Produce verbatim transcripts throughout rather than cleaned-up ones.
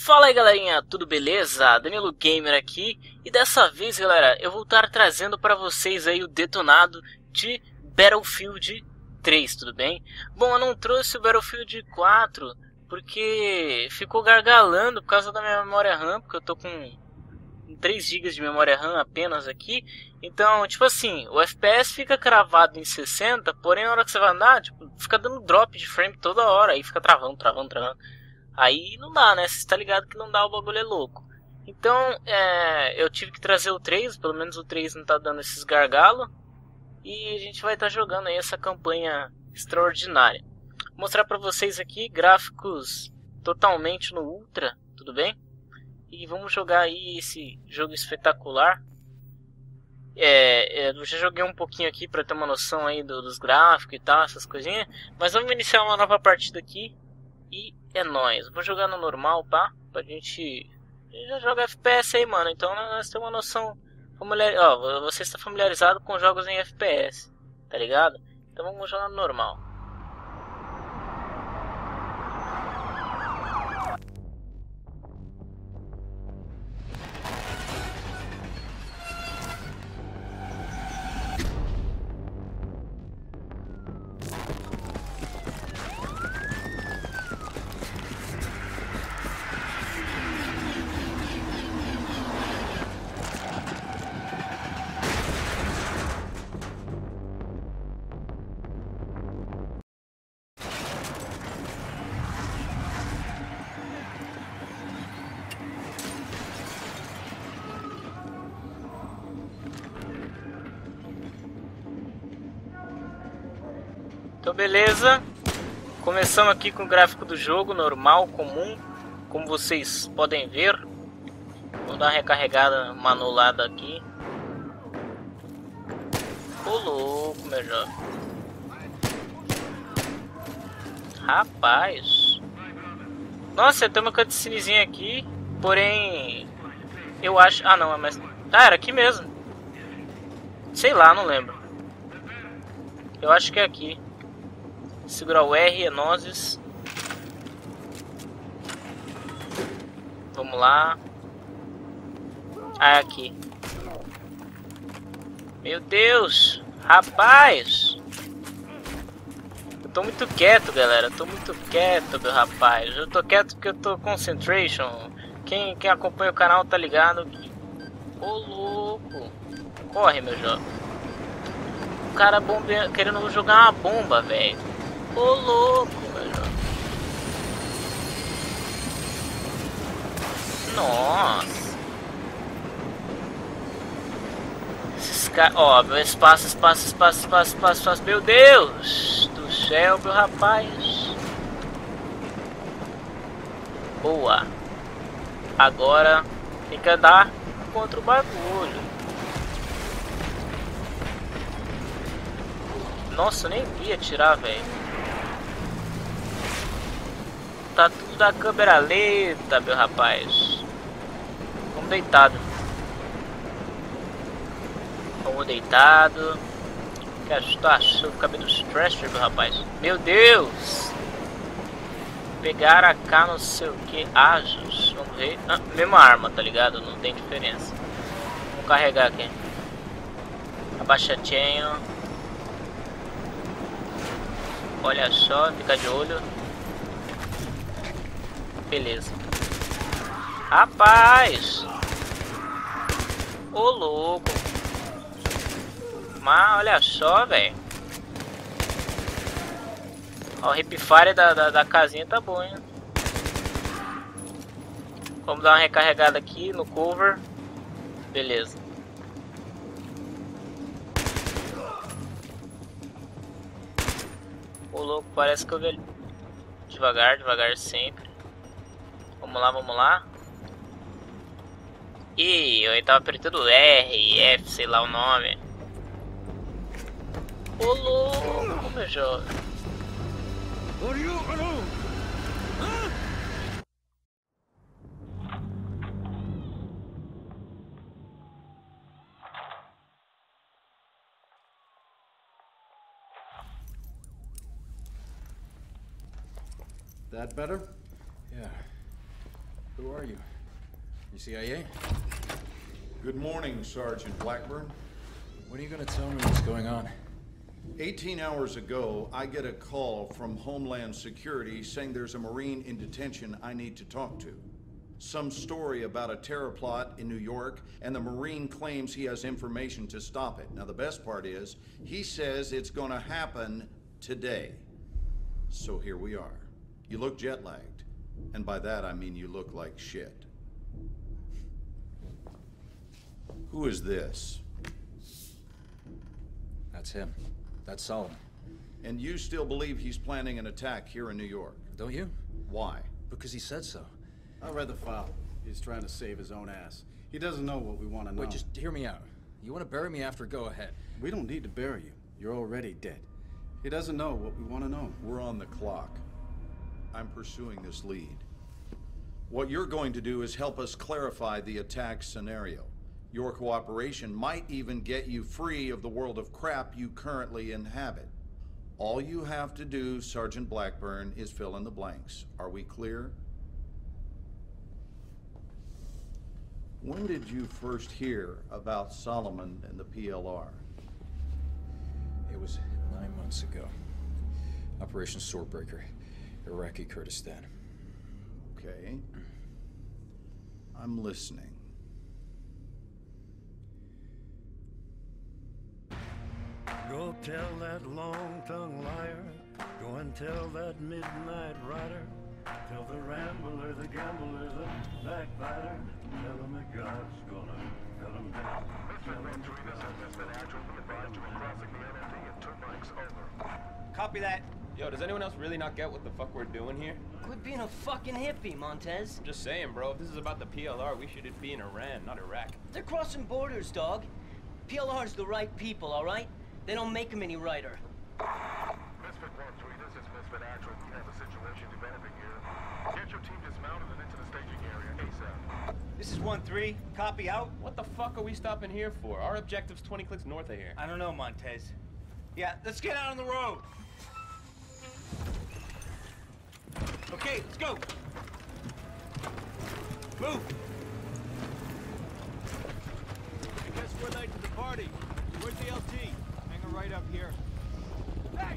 Fala aí galerinha, tudo beleza? Danilo Gamer aqui e dessa vez galera eu vou estar trazendo para vocês aí o detonado de Battlefield três, tudo bem? Bom, eu não trouxe o Battlefield quatro porque ficou gargalando por causa da minha memória RAM, porque eu tô com três gigas de memória RAM apenas aqui. Então, tipo assim, o F P S fica cravado em sessenta, porém na hora que você vai andar, tipo, fica dando drop de frame toda hora, aí fica travando, travando, travando. Aí não dá, né? Você tá ligado que não dá, o bagulho é louco. Então, é, eu tive que trazer o três, pelo menos o três não tá dando esses gargalos. E a gente vai estar tá jogando aí essa campanha extraordinária. Vou mostrar pra vocês aqui gráficos totalmente no Ultra, tudo bem? E vamos jogar aí esse jogo espetacular. É, eu já joguei um pouquinho aqui pra ter uma noção aí do, dos gráficos e tal, essas coisinhas. Mas vamos iniciar uma nova partida aqui. E é nóis. Vou jogar no normal, pá. Pra gente... A gente já joga F P S aí, mano. Então nós temos uma noção... Familiar... Ó, você está familiarizado com jogos em F P S. Tá ligado? Então vamos jogar no normal. Então beleza, começamos aqui com o gráfico do jogo, normal, comum, como vocês podem ver. Vou dar uma recarregada, uma anulada aqui. Ô louco, meu jovem. Rapaz. Nossa, tem uma cutscenezinha aqui, porém, eu acho... Ah não, mas... Ah, era aqui mesmo. Sei lá, não lembro. Eu acho que é aqui. Segurar o R, é nozes. Vamos lá. Ah, é aqui. Meu Deus! Rapaz! Eu tô muito quieto, galera. Eu tô muito quieto, meu rapaz. Eu tô quieto porque eu tô concentration. Quem, quem acompanha o canal tá ligado que... Ô, louco! Corre, meu jovem. O cara bombe... querendo jogar uma bomba, velho. Ô louco, velho. Nossa. Esses caras. Ó, espaço, espaço, espaço, espaço, espaço, espaço. Meu Deus do céu, meu rapaz. Boa. Agora tem que andar contra o bagulho. Nossa, eu nem vi atirar, velho. Tá tudo da câmera lenta, meu rapaz. Vamos deitado. Vamos deitado. Que estou achando o cabelo stretcher, meu rapaz. Meu Deus! Pegar a K não sei o que. Ajos. Vamos ver. Ah, mesma arma, tá ligado? Não tem diferença. Vamos carregar aqui. Abaixadinho. Olha só, fica de olho. Beleza. Rapaz! Ô louco! Mas olha só, velho. Ó, o hipfire da, da, da casinha tá bom, hein? Vamos dar uma recarregada aqui no cover. Beleza. Ô louco, parece que eu vi. Devagar, devagar sempre. Vamos lá, vamos lá. Ih, eu tava apertando R, F, sei lá o nome. Ô louco, meu jovem. That better? Yeah. Who are you? You C I A? Good morning, Sergeant Blackburn. When are you gonna tell me what's going on? eighteen hours ago, I get a call from Homeland Security saying there's a Marine in detention I need to talk to. Some story about a terror plot in New York, and the Marine claims he has information to stop it. Now, the best part is, he says it's gonna happen today. So here we are. You look jet-lagged, and by that I mean you look like shit. Who is this? That's him. That's Solomon. And you still believe he's planning an attack here in New York? Don't you? Why? Because he said so. I read the file. He's trying to save his own ass. He doesn't know what we want to know. Wait, just hear me out. You want to bury me after, go ahead. We don't need to bury you. You're already dead. He doesn't know what we want to know. We're on the clock. I'm pursuing this lead. What you're going to do is help us clarify the attack scenario. Your cooperation might even get you free of the world of crap you currently inhabit. All you have to do, Sergeant Blackburn, is fill in the blanks. Are we clear? When did you first hear about Solomon and the P L R? It was nine months ago. Operation Swordbreaker, Iraqi Kurdistan. Okay. I'm listening. Go tell that long-tongued liar, go and tell that midnight rider, tell the rambler, the gambler, the backbiter, tell him that God's gonna cut him down. Copy that. Yo, does anyone else really not get what the fuck we're doing here? Quit being a fucking hippie, Montez. I'm just saying, bro, if this is about the P L R, we should be in Iran, not Iraq. They're crossing borders, dog. P L R's the right people, all right? They don't make them any righter. Misfit one three, this is Misfit Actual. We have a situation developing here. Get your team dismounted and into the staging area ASAP. This is one three. Copy out. What the fuck are we stopping here for? Our objective's twenty clicks north of here. I don't know, Montez. Yeah, let's get out on the road. Okay, let's go. Move. I guess we're late to the party. Where's the L T? Hang right up here. Hey!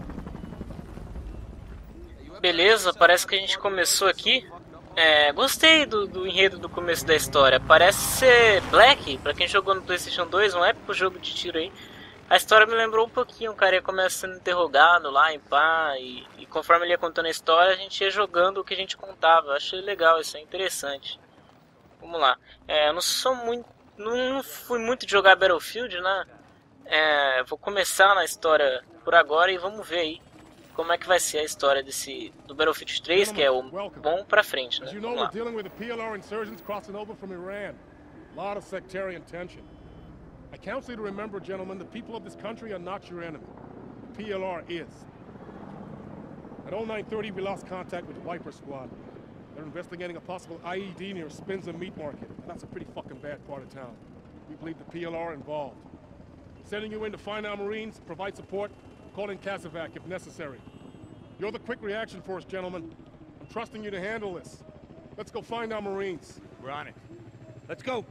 Beleza, parece que a gente começou aqui. É, gostei do, do enredo do começo da história. Parece ser Black, pra quem jogou no PlayStation dois, um épico jogo de tiro aí. A história me lembrou um pouquinho, o cara ia começando interrogado lá em pá, e, e conforme ele ia contando a história, a gente ia jogando o que a gente contava. Eu achei legal, isso é interessante. Vamos lá. É, eu não sou muito. Não fui muito de jogar Battlefield, né? É, vou começar na história por agora e vamos ver aí como é que vai ser a história desse do Battlefield três, que é o bom pra frente, né? As you know, we're dealing with the P L R insurgents crossing over from Iran. A lot of sectarian tension. I counsel you to remember, gentlemen, the people of this country are not your enemy. The P L R is. At oh nine thirty, we lost contact with the Viper Squad. They're investigating a possible I E D near Spinza Meat Market. That's a pretty fucking bad part of town. We believe the P L R involved. Sending you in to find our Marines, provide support, call in Kazovac if necessary. You're the quick reaction force, gentlemen. I'm trusting you to handle this. Let's go find our Marines. We're on it. Let's go.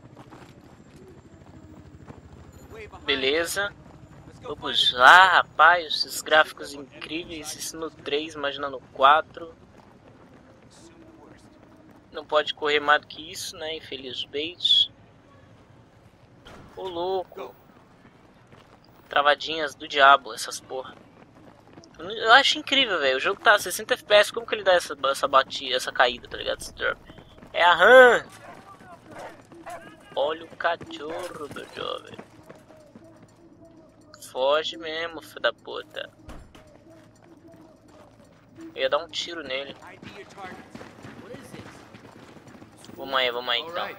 Beleza. Vamos lá, rapaz. Esses gráficos incríveis. Isso no três, imagina no quatro. Não pode correr mais do que isso, né? Infelizmente. Ô louco. Travadinhas do diabo, essas porra. Eu acho incrível, velho. O jogo tá a sessenta F P S. Como que ele dá essa, essa batida, essa caída, tá ligado? É a RAM. Olha o cachorro, meu jovem. Foge mesmo, filho da puta. Eu ia dar um tiro nele. Vamos aí, vamos aí então.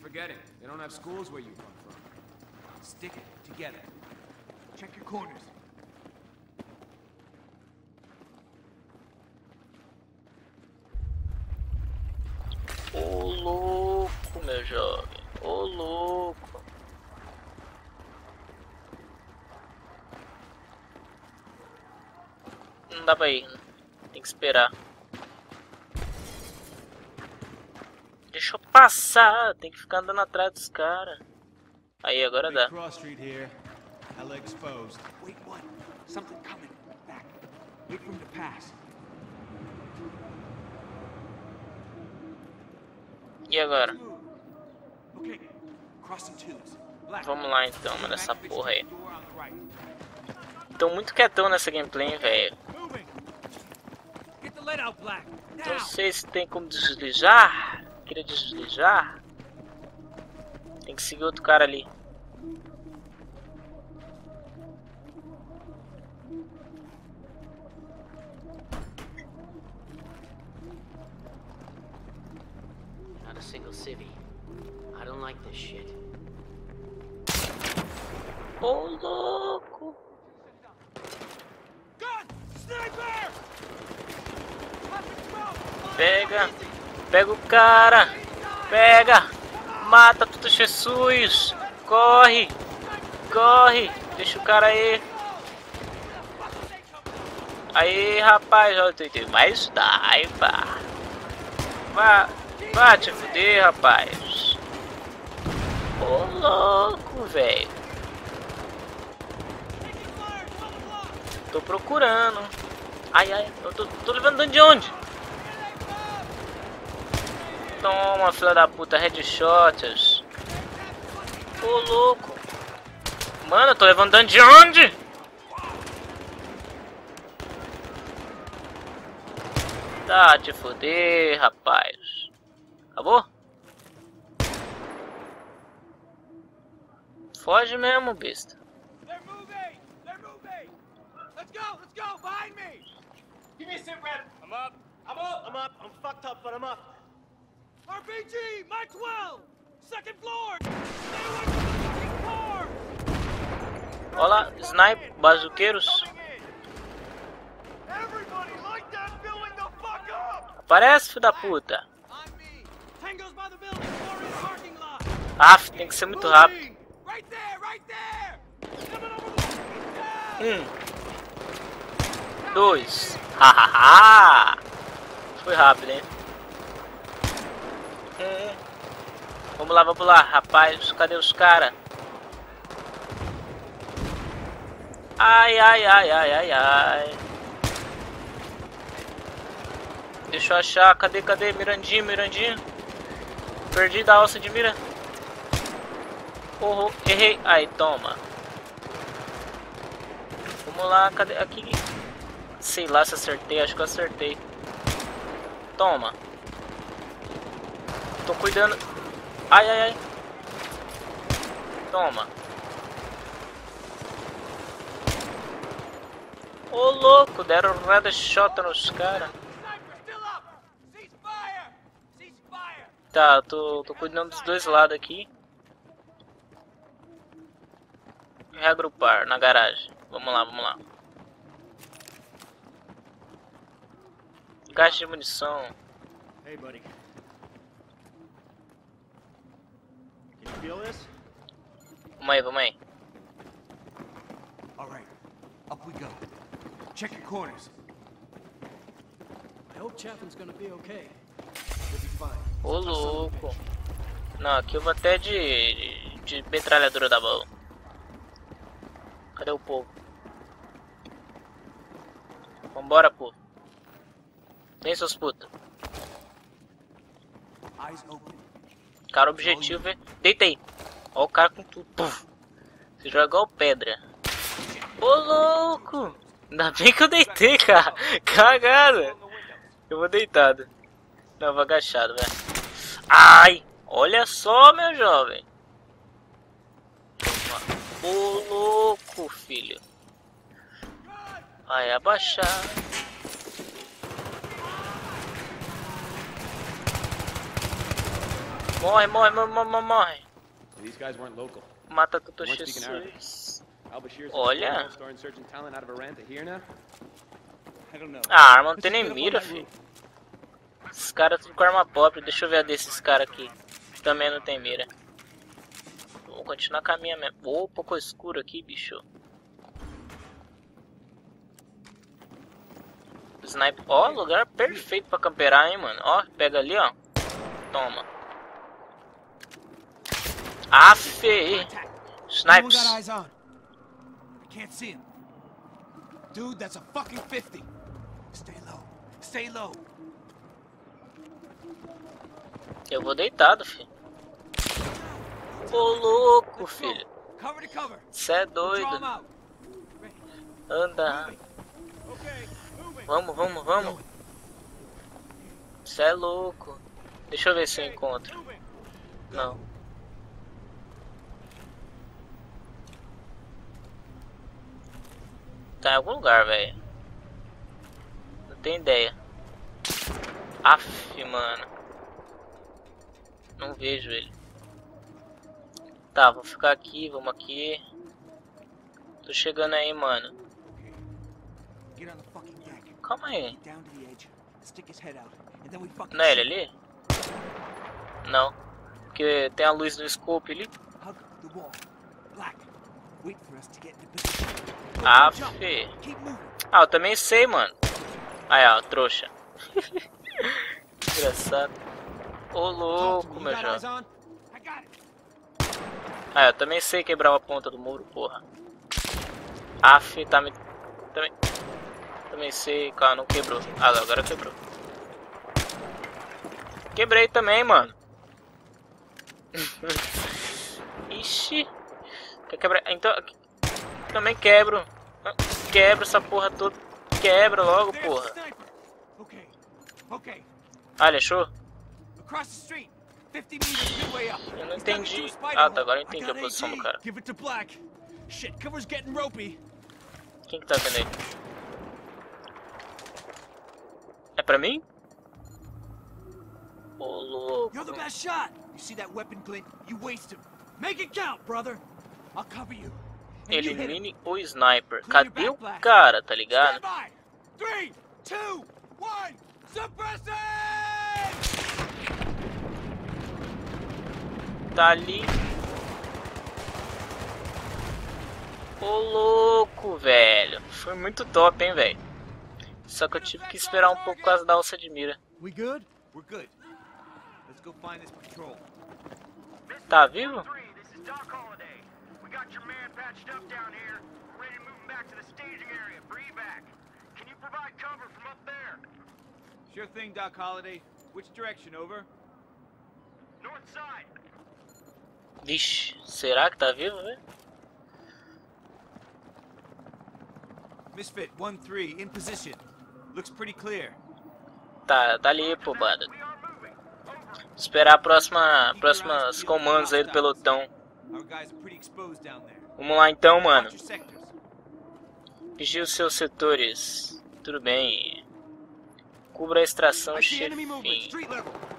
Ô louco, meu jovem. Ô louco. Não dá pra ir. Tem que esperar. Deixa eu passar. Tem que ficar andando atrás dos caras. Aí, agora dá. Cross Street here. Ela exposed. Wait, what? Something coming. Back. Wait for him to pass. E agora? Okay. Crossing twos. Black. Vamos lá então, mano, nessa porra aí. Tô muito quietão nessa gameplay, velho. Get the lead out, Black. Não sei se tem como deslizar. Queria deslizar. Tem que seguir outro cara ali. Not a single civvy. I don't like this shit. Ô, louco! Pega! Pega o cara! Pega! Mata tudo, Jesus! Corre! Corre! Deixa o cara aí! Aí, rapaz! Olha, tem mais sniper! Vá! Vá te fuder, rapaz! Ô, louco, velho! Tô procurando. Ai, ai, eu tô, tô levando dano de onde? Toma, filha da puta, headshots. Ô, louco. Mano, eu tô levando dano de onde? Tá, te foder, rapaz. Acabou? Foge mesmo, besta. Let's go! Let's go! Behind me! Give me a sit rep. I'm up. I'm up. I'm up. I'm fucked up, but I'm up. R P G, my twelve! Second floor! Stay away from the fucking car! Olá, sniper, bazuqueiros. Everybody like that filling the fuck up! Aparece, filho da puta. On me. Tango's by the building, or in the parking lot. Aff, tem que ser muito rápido. Right there, right there! Coming over the fucking town! Um. Dois. Hahaha. Foi rápido, hein? Hum. Vamos lá, vamos lá, rapaz. Cadê os caras? Ai, ai, ai, ai, ai, ai. Deixa eu achar. Cadê, cadê? Mirandinho, Mirandinho. Perdi da alça de mira. Oh, errei. Aí, toma. Vamos lá, cadê? Aqui. Sei lá se acertei, acho que eu acertei. Toma. Tô cuidando. Ai, ai, ai. Toma. Ô, louco, deram red shot nos caras. Tá, eu tô, tô cuidando dos dois lados aqui. Reagrupar na garagem. Vamos lá, vamos lá. Caixa de munição. Hey, buddy. Can you feel this? Vamos aí, vamos aí. All right. Up we go. Check your corners. I hope Chapman's gonna be okay. He'll be fine. Ô, louco. Não, aqui eu vou até de, de metralhadora da bola. Cadê o povo? Vambora, povo. Tem seus putos. Cara, o objetivo é... Deitei. Ó o cara com tudo. Puf. Você joga igual pedra. Ô, louco. Ainda bem que eu deitei, cara. Cagada. Eu vou deitado. Não, eu vou agachado, velho. Ai. Olha só, meu jovem. Ô, louco, filho. Vai abaixar. Morre, morre, morre, morre, morre. Mata tudo, Jesus. Olha. A arma não tem nem mira, filho. Esses caras tudo com arma pobre. Deixa eu ver a desses caras aqui. Também não tem mira. Vou continuar com a minha mesmo. Ô, oh, pouco escuro aqui, bicho. Sniper. Ó, oh, lugar perfeito pra camperar, hein, mano. Ó, pega ali, ó. Toma. Aff! Anyone Snipes! got eyes on? I can't see him. Dude, that's a fucking fifty. Stay low. Stay low. Eu vou deitado, filho. Ô louco, filho. Cover to cover. Cê é Draw doido. him out. Anda. Vamos, vamos, vamos. Cê é louco. Deixa eu ver se eu encontro. Não. Tá em algum lugar, velho. Não tenho ideia. Aff, mano. Não vejo ele. Tá, vou ficar aqui, vamos aqui. Tô chegando aí, mano. Calma aí. Não é ele ali? Não. Porque tem a luz do scope ali. Ah, fi. Ah, eu também sei, mano. Aí, ó, trouxa. Engraçado. Ô, louco, meu jovem. Ah, eu também sei quebrar a ponta do muro, porra. Aff, tá me... Também... Também sei... Calma, não quebrou. Ah, agora quebrou. Quebrei também, mano. Ixi. Quer quebrar... Então... Também quebro. Quebra essa porra toda. Quebra logo, porra. Ah, ele achou? Eu não entendi. Ah, tá, agora eu entendi a posição do cara. Quem que tá vendo ele? É pra mim? Ô, louco. You're the best shot. You see that weapon glint? You waste him. Make it count, brother. I'll cover you. Elimine o sniper. Cadê o cara, tá ligado? three, two, one, suppressing! Tá ali. Ô, louco, velho. Foi muito top, hein, velho. Só que eu tive que esperar um pouco por causa da alça de mira. We good? We're good. Let's go find this patrol. Tá vivo? We got your man patched up down here. We're ready to move him back to the staging area. Free back. Can you provide cover from up there? Sure thing, Doc Holliday. Which direction, over? North side. Vixe, será que tá vivo, velho? Misfit one three in position. Looks pretty clear. Tá, tá ali, pô, bada. Esperar a próxima, próximas comandos aí do pelotão. Vamos lá então, mano. Vigie os seus setores. Tudo bem. Cubra a extração, chefinho.